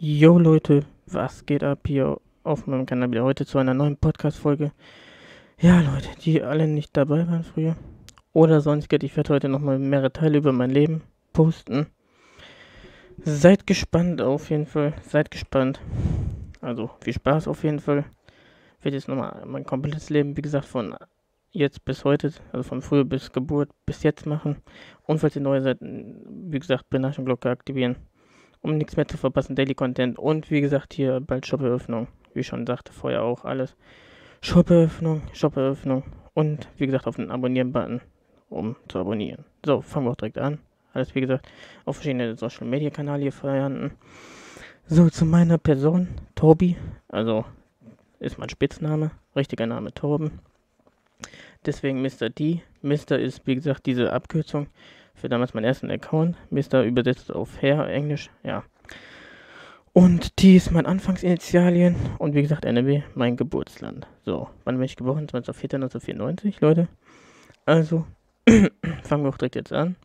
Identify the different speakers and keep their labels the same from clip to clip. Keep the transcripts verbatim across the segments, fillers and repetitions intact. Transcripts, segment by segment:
Speaker 1: Jo Leute, was geht ab hier auf meinem Kanal wieder heute zu einer neuen Podcast-Folge? Ja Leute, die alle nicht dabei waren früher oder sonstiges, ich werde heute nochmal mehrere Teile über mein Leben posten. Seid gespannt auf jeden Fall, seid gespannt. Also viel Spaß auf jeden Fall. Ich werde jetzt nochmal mein komplettes Leben, wie gesagt, von jetzt bis heute, also von früher bis Geburt bis jetzt machen. Und falls ihr neu seid, wie gesagt, Benachrichtigungsglocke aktivieren, um nichts mehr zu verpassen, Daily Content und wie gesagt hier bald Shop-Eröffnung, wie ich schon sagte vorher auch alles. Shop-Eröffnung, Shop-Eröffnung und wie gesagt auf den Abonnieren-Button, um zu abonnieren. So, fangen wir auch direkt an. Alles wie gesagt auf verschiedene Social-Media-Kanäle hier vorhanden. So, zu meiner Person, Tobi, also ist mein Spitzname, richtiger Name Torben. Deswegen Mister D. Mister ist wie gesagt diese Abkürzung für damals meinen ersten Account. Mister übersetzt auf Herr, Englisch, ja. Und T ist mein Anfangsinitialien und wie gesagt N R W mein Geburtsland. So, wann bin ich geboren? zwanzigster vierter neunzehnhundertvierundneunzig, Leute. Also, fangen wir auch direkt jetzt an.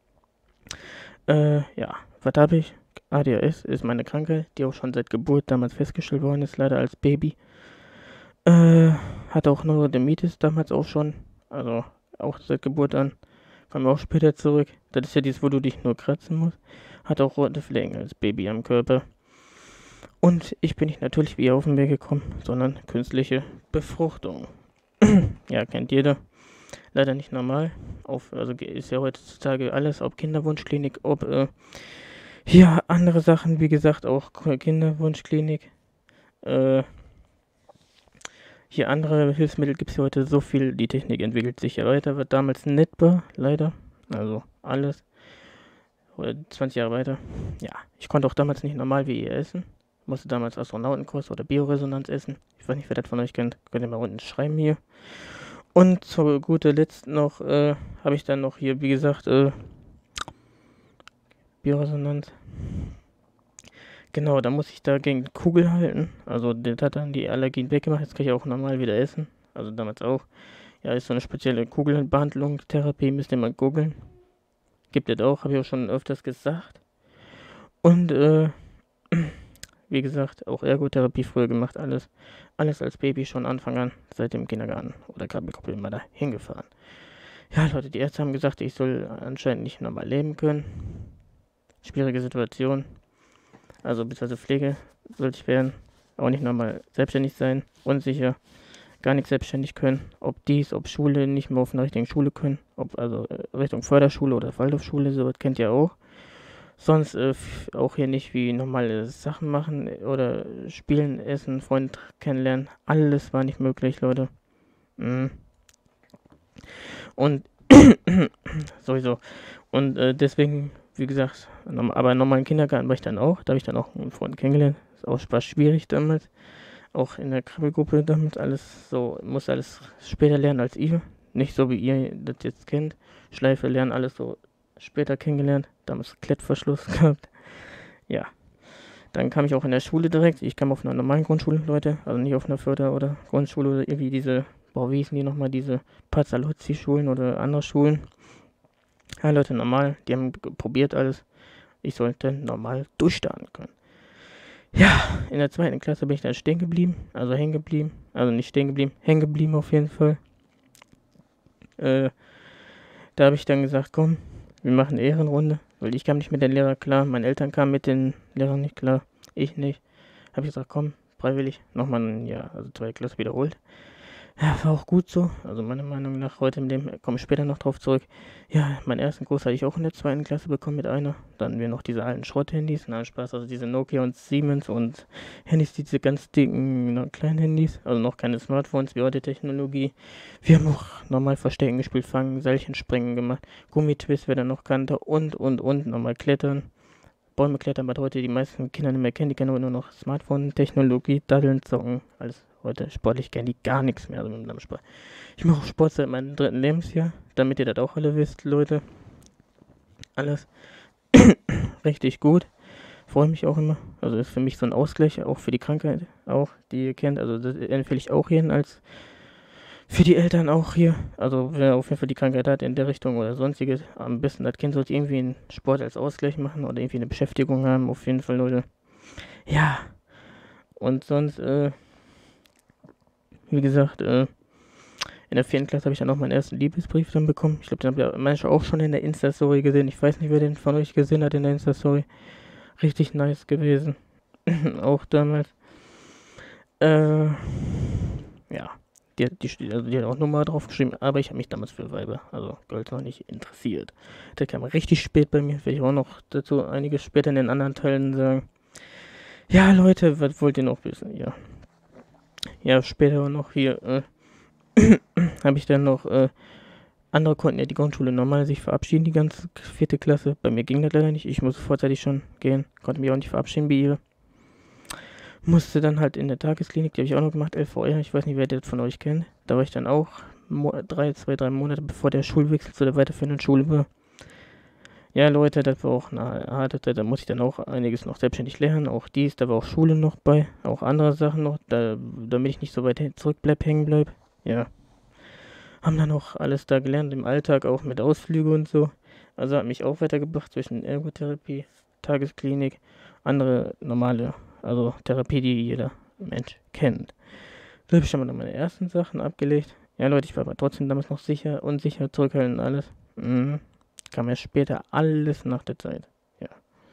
Speaker 1: Äh, ja, was habe ich? A D H S ist meine Krankheit, die auch schon seit Geburt damals festgestellt worden ist, leider als Baby. Äh, hatte auch Neurodermitis damals auch schon, also auch seit Geburt an. Kommen wir auch später zurück. Das ist ja dieses, wo du dich nur kratzen musst. Hat auch rote Flecken als Baby am Körper. Und ich bin nicht natürlich wie auf den Weg gekommen, sondern künstliche Befruchtung. Ja, kennt jeder. Leider nicht normal. Auf, also ist ja heutzutage alles, ob Kinderwunschklinik, ob äh, ja, andere Sachen, wie gesagt, auch Kinderwunschklinik. Äh, hier andere Hilfsmittel gibt es ja heute so viel. Die Technik entwickelt sich ja weiter, was damals nicht war, leider. Also alles. zwanzig Jahre weiter. Ja, ich konnte auch damals nicht normal wie ihr essen. Musste damals Astronautenkurs oder Bioresonanz essen. Ich weiß nicht, wer das von euch kennt. Könnt ihr mal unten schreiben hier. Und zu guter Letzt noch, äh, habe ich dann noch hier, wie gesagt, äh, Bioresonanz. Genau, da muss ich dagegen Kugel halten. Also, das hat dann die Allergien weggemacht. Jetzt kann ich auch normal wieder essen. Also, damals auch. Ja, ist so eine spezielle Kugelbehandlung, Therapie, müsst ihr mal googeln. Gibt es auch, habe ich auch schon öfters gesagt. Und, äh, wie gesagt, auch Ergotherapie früher gemacht, alles. Alles als Baby schon Anfang an, seit dem Kindergarten oder Krabbelgruppe immer da hingefahren. Ja, Leute, die Ärzte haben gesagt, ich soll anscheinend nicht normal leben können. Schwierige Situation. Also, beziehungsweise Pflege sollte ich werden. Auch nicht normal selbstständig sein. Unsicher. Gar nichts selbstständig können. Ob dies, ob Schule, nicht mehr auf einer richtigen Schule können. Ob also Richtung Förderschule oder Waldorfschule, sowas kennt ihr auch. Sonst äh, auch hier nicht wie normale Sachen machen oder spielen, essen, Freunde kennenlernen. Alles war nicht möglich, Leute. Mhm. Und sowieso. Und äh, deswegen, wie gesagt, aber im normalen Kindergarten war ich dann auch. Da habe ich dann auch einen Freund kennengelernt. Das auch war schwierig damals. Auch in der Krabbelgruppe damals alles so, muss alles später lernen als ihr. Nicht so wie ihr das jetzt kennt. Schleife lernen, alles so später kennengelernt. Damals Klettverschluss gehabt. Ja. Dann kam ich auch in der Schule direkt. Ich kam auf einer normalen Grundschule, Leute. Also nicht auf einer Förder- oder Grundschule oder irgendwie diese, boah, wie hießen die nochmal, diese Pazzalozzi-Schulen oder andere Schulen. Ja, Leute, normal. Die haben probiert alles. Ich sollte normal durchstarten können. Ja, in der zweiten Klasse bin ich dann stehen geblieben. Also hängen geblieben. Also nicht stehen geblieben, hängen geblieben auf jeden Fall. Äh, da habe ich dann gesagt, komm, wir machen eine Ehrenrunde. Weil ich kam nicht mit den Lehrern klar. Meine Eltern kamen mit den Lehrern nicht klar. Ich nicht. Habe ich gesagt, komm, freiwillig. Nochmal ein Jahr, also zwei Klassen wiederholt. Ja, war auch gut so. Also meiner Meinung nach heute im Leben, komme ich später noch drauf zurück. Ja, meinen ersten Kurs hatte ich auch in der zweiten Klasse bekommen mit einer. Dann wir noch diese alten Schrotthandys. Nein, Spaß, also diese Nokia und Siemens und Handys, diese ganz dicken, kleinen Handys. Also noch keine Smartphones wie heute Technologie. Wir haben auch normal Verstecken gespielt, Fangen, Seilchenspringen gemacht. Gummitwist, wer da noch kannte und, und, und, nochmal Klettern. Bäume klettern, was heute die meisten Kinder nicht mehr kennen. Die kennen nur noch Smartphone-Technologie, Daddeln, Zocken, alles. Heute sportlich kennen die gar nichts mehr, also mit dem Sport. Ich mache auch Sport seit meinem dritten Lebensjahr, damit ihr das auch alle wisst, Leute. Alles richtig gut. Freue mich auch immer. Also ist für mich so ein Ausgleich, auch für die Krankheit, auch die ihr kennt. Also das empfehle ich auch jeden als für die Eltern auch hier. Also wer auf jeden Fall die Krankheit hat in der Richtung oder sonstiges, am besten das Kind sollte irgendwie einen Sport als Ausgleich machen oder irgendwie eine Beschäftigung haben, auf jeden Fall, Leute. Ja, und sonst, äh, wie gesagt, äh, in der vierten Klasse habe ich dann auch meinen ersten Liebesbrief dann bekommen. Ich glaube, den habt ihr manche auch schon in der Insta-Story gesehen. Ich weiß nicht, wer den von euch gesehen hat in der Insta-Story. Richtig nice gewesen. Auch damals. Äh, ja. Die, die, also die hat auch Nummer drauf geschrieben, aber ich habe mich damals für Weiber, also Girls, noch nicht interessiert. Der kam richtig spät bei mir, werde ich auch noch dazu einiges später in den anderen Teilen sagen. Ja, Leute, was wollt ihr noch wissen? Ja. Ja, später noch hier, äh, habe ich dann noch, äh, andere konnten ja die Grundschule normal sich verabschieden, die ganze vierte Klasse. Bei mir ging das leider nicht, ich musste vorzeitig schon gehen, konnte mich auch nicht verabschieden wie ihr. Musste dann halt in der Tagesklinik, die habe ich auch noch gemacht, L V R, ich weiß nicht, wer das von euch kennt. Da war ich dann auch mo- drei, zwei, drei Monate, bevor der Schulwechsel zu der weiterführenden Schule war. Ja, Leute, das war auch eine harte Zeit, da musste ich dann auch einiges noch selbstständig lernen, auch dies, da war auch Schule noch bei, auch andere Sachen noch, da, damit ich nicht so weit zurückbleib, hängen bleib. Ja. Haben dann auch alles da gelernt, im Alltag, auch mit Ausflüge und so. Also hat mich auch weitergebracht zwischen Ergotherapie, Tagesklinik, andere normale, also Therapie, die jeder Mensch kennt. Da habe ich schon mal meine ersten Sachen abgelegt. Ja, Leute, ich war aber trotzdem damals noch sicher, unsicher, zurückhaltend und alles. Mhm. Kam ja später alles nach der Zeit. Ja.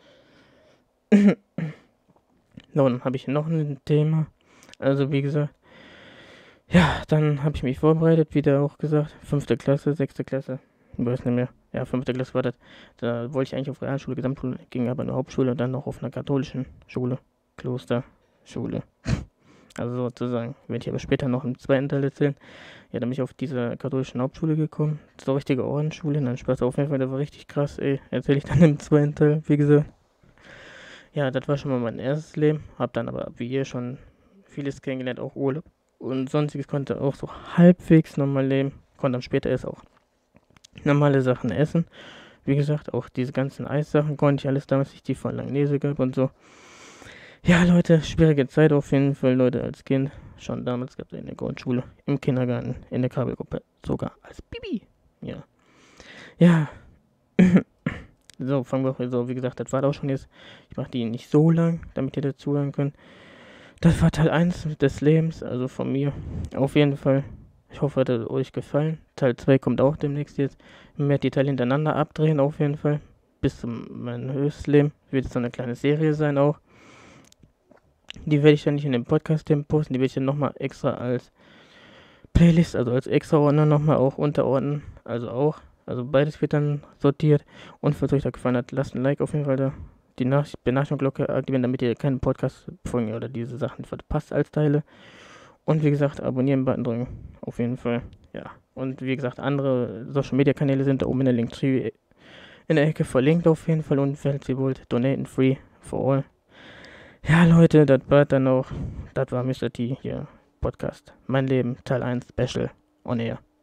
Speaker 1: So, dann habe ich noch ein Thema. Also, wie gesagt, ja, dann habe ich mich vorbereitet, wie der auch gesagt. Fünfte Klasse, sechste Klasse. Ich weiß nicht mehr. Ja, fünfte Klasse war das. Da wollte ich eigentlich auf Realschule, Gesamtschule, ging aber eine Hauptschule und dann noch auf einer katholischen Schule. Klosterschule. Also sozusagen. Werde ich aber später noch im zweiten Teil erzählen. Ja, dann bin ich auf diese katholischen Hauptschule gekommen. So richtige Ordensschule. Nein, Spaß, auf jeden Fall, das war richtig krass, ey. Erzähle ich dann im zweiten Teil, wie gesagt. Ja, das war schon mal mein erstes Leben. Hab dann aber, wie ihr, schon vieles kennengelernt, auch Urlaub. Und sonstiges konnte auch so halbwegs normal leben. Konnte dann später erst auch normale Sachen essen. Wie gesagt, auch diese ganzen Eissachen konnte ich alles damals, nicht die von Langnese gab und so. Ja, Leute, schwierige Zeit auf jeden Fall, Leute, als Kind. Schon damals gab es in der Grundschule, im Kindergarten, in der Kabelgruppe, sogar als Bibi. Ja. Ja. So, fangen wir auch so, wie gesagt, das war auch schon jetzt. Ich mache die nicht so lang, damit ihr dazuhören könnt. Das war Teil eins des Lebens, also von mir. Auf jeden Fall. Ich hoffe, hat es euch gefallen. Teil zwei kommt auch demnächst jetzt. Ich werde die Teile hintereinander abdrehen, auf jeden Fall. Bis zum mein höchstes Leben. Wird es so eine kleine Serie sein auch. Die werde ich dann nicht in dem Podcast posten, die werde ich dann nochmal extra als Playlist, also als extra Ordner nochmal auch unterordnen. Also auch, also beides wird dann sortiert. Und falls euch das gefallen hat, lasst ein Like auf jeden Fall da. Die Nach- Benachrichtigungsglocke aktivieren, damit ihr keinen Podcast-Folgen oder diese Sachen verpasst als Teile. Und wie gesagt, Abonnieren-Button drücken. Auf jeden Fall, ja. Und wie gesagt, andere Social-Media-Kanäle sind da oben in der Linktree in der Ecke verlinkt auf jeden Fall. Und falls ihr wollt, donaten free for all. Ja, Leute, das war dann auch, das war Mister T hier, Podcast. Mein Leben, Teil eins, Special, on Air.